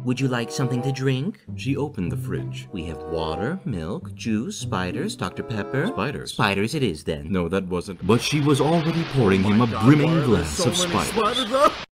Would you like something to drink? She opened the fridge. We have water, milk, juice, spiders, Dr. Pepper. Spiders? Spiders it is then. No, that wasn't. But she was already pouring him a brimming glass of spiders.